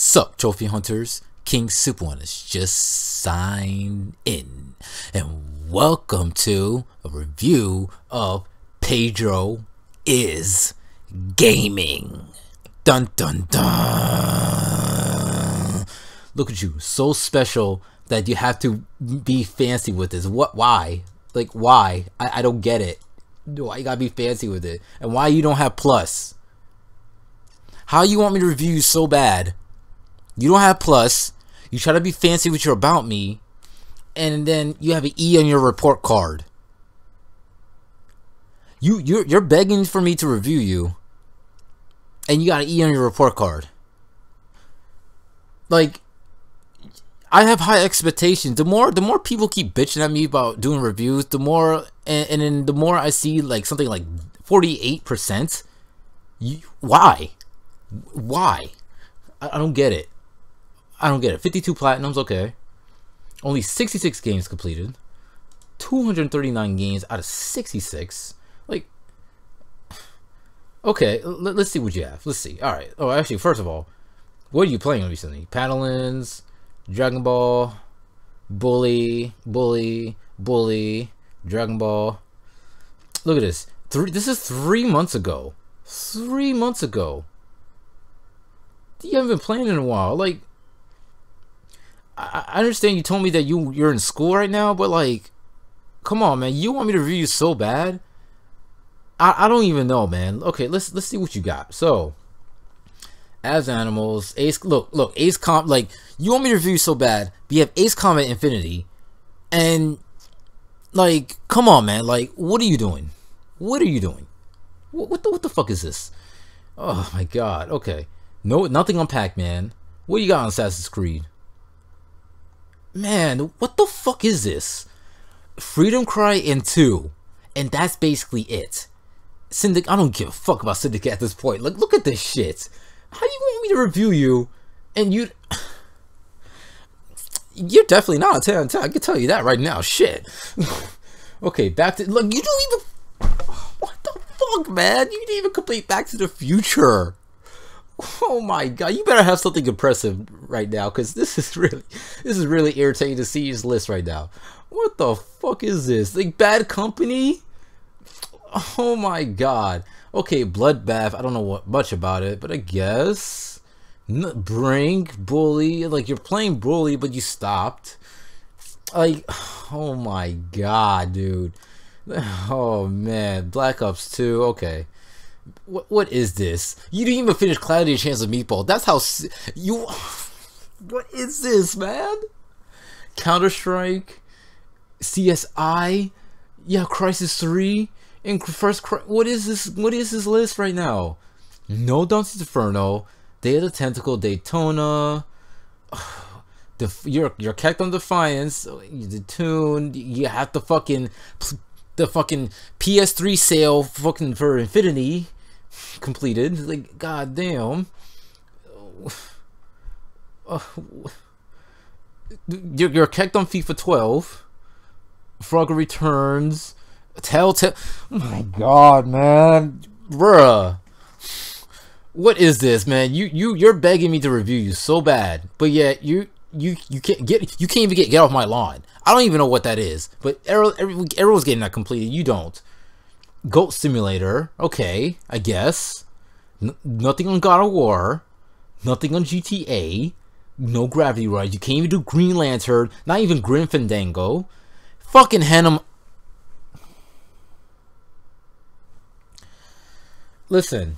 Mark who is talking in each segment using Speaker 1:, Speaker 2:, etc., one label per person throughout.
Speaker 1: Sup, trophy hunters? King Super has just signed in, and welcome to a review of Pedro is Gaming. Dun dun dun. Look at you, so special that you have to be fancy with this. What? Why? Like, why? I don't get it. Why you gotta be fancy with it? And why you don't have plus? How you want me to review you so bad? You don't have plus. You try to be fancy with your about me, and then you have an E on your report card. You're begging for me to review you, and you got an E on your report card. Like, I have high expectations. The more people keep bitching at me about doing reviews, the more and then the more I see like something like 48%. Why? I don't get it. 52 platinums, okay. Only 66 games completed. 239 games out of 66. Like, okay, let's see what you have. Let's see. All right. Oh, actually, first of all, what are you playing recently? Paddlins, Dragon Ball, Bully, Dragon Ball. Look at this. This is 3 months ago. 3 months ago. You haven't been playing in a while. Like, I understand you told me that you're in school right now, but like, come on, man. You want me to review you so bad? I don't even know, man. Okay, let's see what you got. So, as animals, Ace. Look, Ace Combat. Like, you want me to review you so bad, but you have Ace Combat Infinity, and like, come on, man. Like, what are you doing? What are you doing? What the fuck is this? Oh my god. Okay. No, nothing on Pac-Man. What you got on Assassin's Creed? Man, what the fuck is this? Freedom Cry and 2. And that's basically it. Syndicate, I don't give a fuck about Syndicate at this point. Like, look at this shit. How do you want me to review you? And you're definitely not a 10 out of 10. I can tell you that right now. Shit. Okay, back to... Look, you don't even... What the fuck, man? You didn't even complete Back to the Future. Oh my god, you better have something impressive right now, because this is really irritating to see this list right now. What the fuck is this? Like, Bad Company? Oh my god. Okay, Bloodbath, I don't know much about it, but I guess Brink, Bully, like, you're playing Bully, but you stopped. Like, oh my god, dude. Oh man, Black Ops 2, okay. What is this? You didn't even finish Cloudy Chance of Meatball. That's how you... What is this, man? Counter-Strike, CSI, yeah, Crisis 3, and what is this? What is this list right now? No Dante's Inferno, Day of the Tentacle, Daytona, your Kekdom Defiance, the Tune. You have the fucking PS3 sale fucking for Infinity completed. Like, goddamn. Your Kekdom FIFA 12, Frogger Returns, Telltale. Oh my god, man, bruh. What is this, man? You're begging me to review you so bad, but yet you can't even get off my lawn. I don't even know what that is, but everyone's getting that completed. You don't. Goat Simulator, okay, I guess. Nothing on God of War, nothing on GTA, no Gravity Rush. You can't even do Green Lantern, not even Grim Fandango. Fucking Hannah. Listen.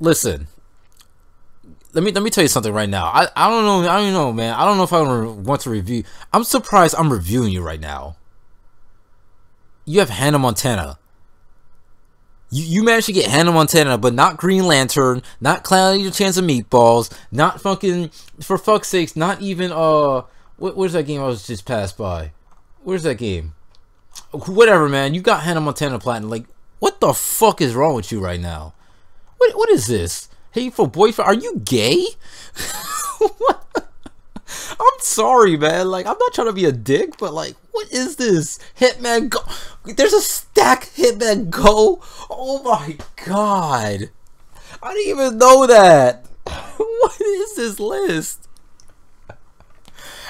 Speaker 1: Let me tell you something right now. I don't know, man. I don't know if I want to review. I'm surprised I'm reviewing you right now. You have Hannah Montana. You managed to get Hannah Montana, but not Green Lantern, not Cloudy Chance of Meatballs, not fucking, for fuck's sakes, not even where's that game I was just passed by? Where's that game? Whatever, man. You got Hannah Montana Platinum. Like, what the fuck is wrong with you right now? What is this? Hateful Boyfriend? Are you gay? What? I'm sorry, man. Like, I'm not trying to be a dick, but like, what is this? Hitman Go. There's a stack Hitman Go. Oh my god. I didn't even know that. What is this list?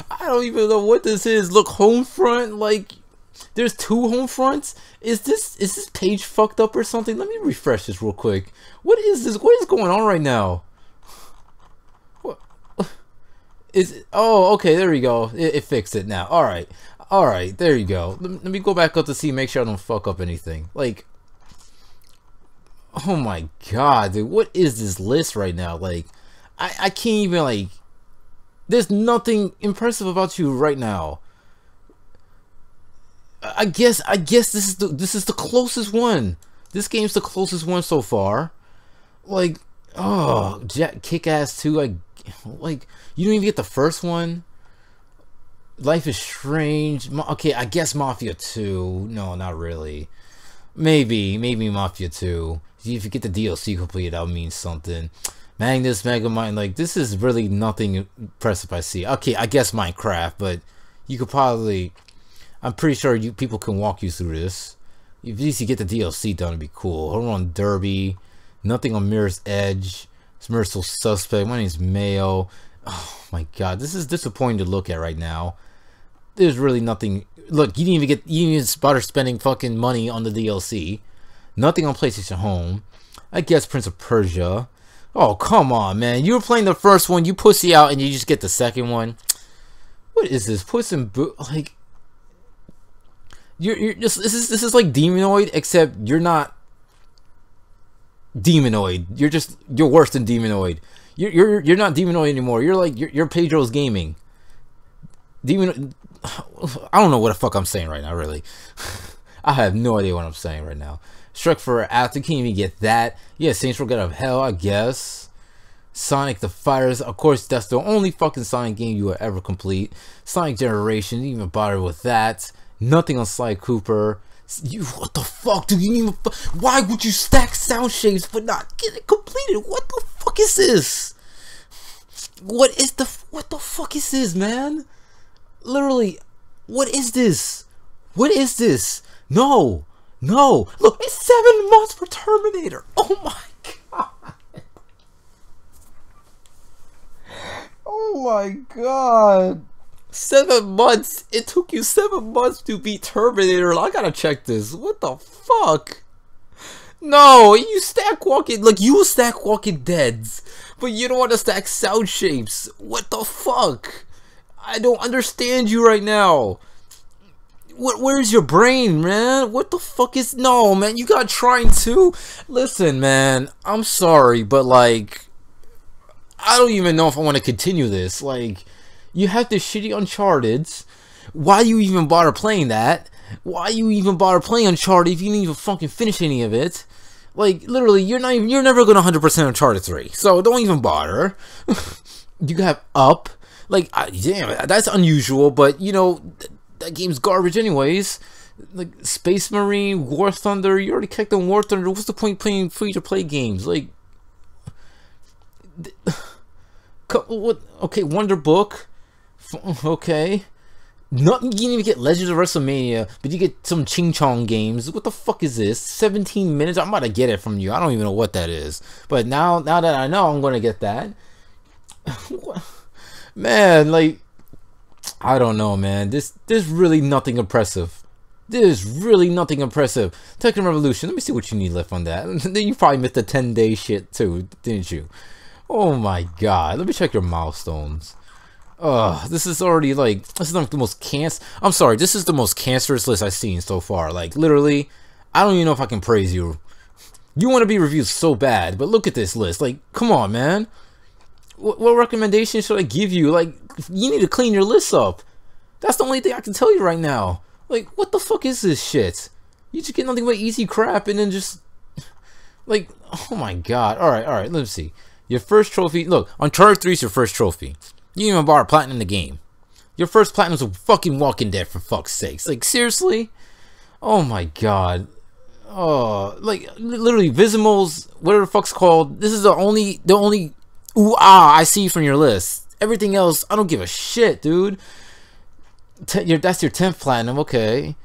Speaker 1: I don't even know what this is. Look, Homefront, like, there's 2 Homefronts. Is this page fucked up or something? Let me refresh this real quick. What is this? What is going on right now? What is it? Oh, okay, there we go. It fixed it now. All right, there you go. Let me go back up to see, make sure I don't fuck up anything. Like, oh my god, dude, what is this list right now? Like, I can't even, like, there's nothing impressive about you right now. I guess this is the closest one. This game's the closest one so far. Like, oh, Kick-Ass 2, like, you don't even get the first one. Life is Strange. Okay, I guess Mafia 2. No, not really. Maybe Mafia 2. If you get the DLC completed, that would mean something. Magnus, Megamind, like, this is really nothing impressive I see. Okay, I guess Minecraft, but you could probably, I'm pretty sure people can walk you through this. If you get the DLC done, it'd be cool. Hold on, Derby. Nothing on Mirror's Edge. Merciful Suspect. My name's Mayo. Oh my god, this is disappointing to look at right now. There's really nothing. Look, you didn't even bother spending fucking money on the DLC. Nothing on PlayStation Home. I guess Prince of Persia. Oh, come on, man. You were playing the first one, you pussy out, and you just get the second one. What is this? Puss in Boot? Like, you're just, this is like Demonoid, except you're not Demonoid. You're worse than Demonoid. You're not Demonoid anymore. You're like, you're Pedro's Gaming. I don't know what the fuck I'm saying right now, really. I have no idea what I'm saying right now. Shrek for After, can't even get that. Yeah, Saints Row God of Hell, I guess. Sonic the Fighters, of course, that's the only fucking Sonic game you will ever complete. Sonic Generation, didn't even bother with that. Nothing on Sly Cooper. What the fuck, dude? You even why would you stack sound shapes but not get it completed? What the fuck is this? What the fuck is this, man? Literally, what is this? What is this? No. Look, it's 7 months for Terminator. Oh my god. Oh my god. 7 months. It took you 7 months to beat Terminator. I gotta check this. What the fuck? No, you stack Walking, like, you will stack Walking Deads, but you don't want to stack sound shapes. What the fuck? I don't understand you right now. Where's your brain, man? What the fuck is... No, man, you got Trine too? Listen, man, I'm sorry, but, like, I don't even know if I want to continue this. Like, you have this shitty Uncharted. Why you even bother playing that? Why you even bother playing Uncharted if you didn't even fucking finish any of it? Like, literally, you're never gonna 100% Uncharted 3, so don't even bother. You have Up. Like, damn, that's unusual, but, you know, that game's garbage anyways. Like, Space Marine, War Thunder, you already kicked on War Thunder. What's the point playing free-to-play games? Like, what? Okay, Wonder Book. Okay. Nothing, you didn't even get Legends of WrestleMania, but you get some Ching Chong games. What the fuck is this? 17 minutes? I'm about to get it from you. I don't even know what that is. But now that I know, I'm going to get that. Man, like, I don't know, man. There's really nothing impressive. There's really nothing impressive. Tekken Revolution, let me see what you need left on that. Then you probably missed the 10-day shit too, didn't you? Oh my god. Let me check your milestones. This is already, like, this is like the most I'm sorry, this is the most cancerous list I've seen so far. Like, literally, I don't even know if I can praise you. You want to be reviewed so bad, but look at this list. Like, come on, man. What recommendation should I give you? Like, you need to clean your list up. That's the only thing I can tell you right now. Like, what the fuck is this shit? You just get nothing but easy crap and then just... Like, oh my god. Alright, let's see. Your first trophy... Look, Uncharted 3 is your first trophy. You didn't even bother platinum the game. Your first platinum was a fucking Walking Dead, for fuck's sakes. Like, seriously? Oh my god. Oh, like, literally, Visimals, whatever the fuck's called. This is the only ooh-ah I see from your list. Everything else, I don't give a shit, dude. That's your 10th platinum, okay.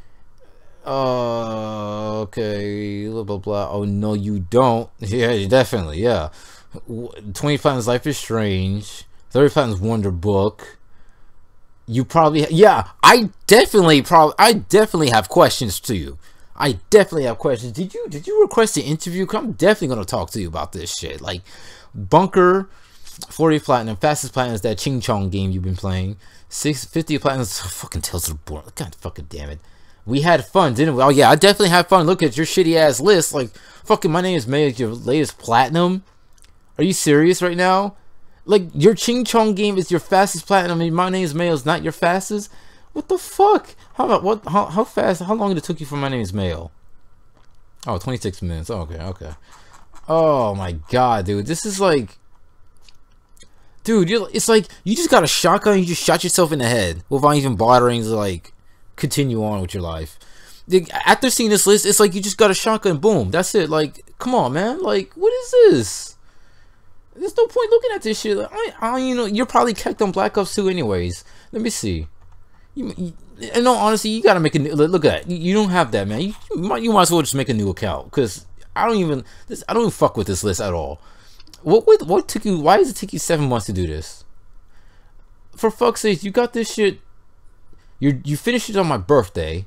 Speaker 1: Okay, blah, blah, blah. Oh, no, you don't. Yeah, definitely, yeah. 20 platinums Life is Strange. 30 platinums Wonder Book. You probably, yeah, I definitely have questions to you. I definitely have questions. Did you request an interview? 'Cause I'm definitely gonna talk to you about this shit. Like, Bunker, 40 platinum, fastest platinum is that Ching Chong game you've been playing. 650 platinum, fucking Tales of the Born. God fucking damn it. We had fun, didn't we? Oh yeah, I definitely had fun. Look at your shitty ass list. Like, fucking My Name is Mayo, your latest platinum. Are you serious right now? Like, your Ching Chong game is your fastest platinum, and My Name is Mayo is not your fastest? What the fuck? How fast? How long did it took you for My Name is Mayo? Oh, 26 minutes. Oh, okay. Oh my god, dude. This is like, dude, it's like you just got a shotgun and you just shot yourself in the head without even bothering to like continue on with your life. After seeing this list, it's like you just got a shotgun, boom, that's it. Like, come on, man. Like, what is this? There's no point looking at this shit. You know, you're probably kept on Black Ops 2 anyways. Let me see. And no, honestly, you gotta make a new, look at that. You don't have that, man. You might as well just make a new account, because I don't even fuck with this list at all. What took you? Why does it take you 7 months to do this? For fuck's sake, you got this shit. You finished it on my birthday.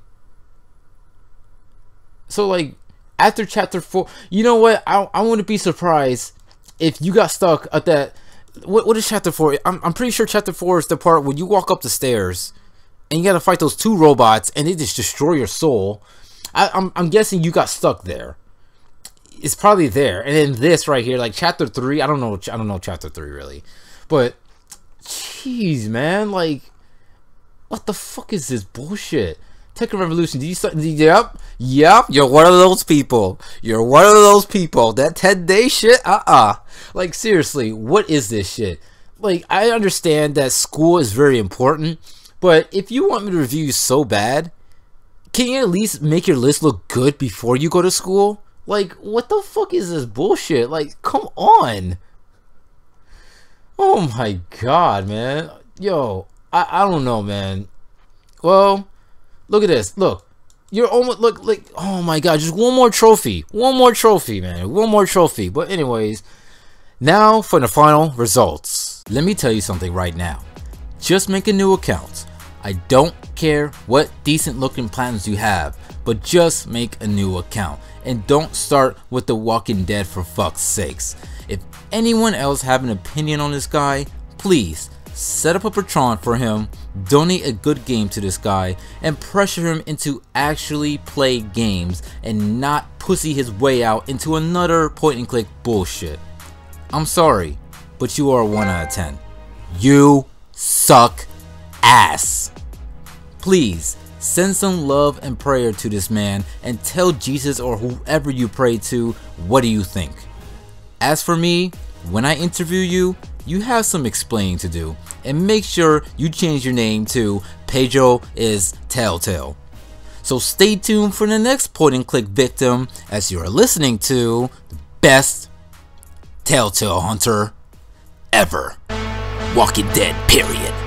Speaker 1: So like, after chapter 4, you know what? I wouldn't be surprised if you got stuck at that. What is chapter 4? I'm pretty sure chapter 4 is the part where you walk up the stairs and you gotta fight those 2 robots and they just destroy your soul. I'm guessing you got stuck there. It's probably there. And then this right here, like chapter 3, I don't know chapter 3 really. But jeez, man, like, what the fuck is this bullshit? Tekken Revolution, yep, you're one of those people. You're one of those people. That 10-day shit, like, seriously, what is this shit? Like, I understand that school is very important, but if you want me to review you so bad, can you at least make your list look good before you go to school? Like, what the fuck is this bullshit? Like, come on. Oh my god, man. Yo, I don't know, man. Well, look at this. Look. You're almost, look, like, oh my god, just one more trophy. One more trophy, man. One more trophy. But anyways, now for the final results. Let me tell you something right now. Just make a new account. I don't care what decent looking plans you have, but just make a new account. And don't start with The Walking Dead, for fuck's sakes. If anyone else have an opinion on this guy, please set up a Patreon for him, donate a good game to this guy, and pressure him into actually play games and not pussy his way out into another point and click bullshit. I'm sorry, but you are a 1 out of 10. You suck ass. Please send some love and prayer to this man and tell Jesus or whoever you pray to, what do you think? As for me, when I interview you, you have some explaining to do, and make sure you change your name to Pedro is Telltale. So stay tuned for the next point and click victim, as you are listening to the best Telltale hunter ever. Walking Dead, period.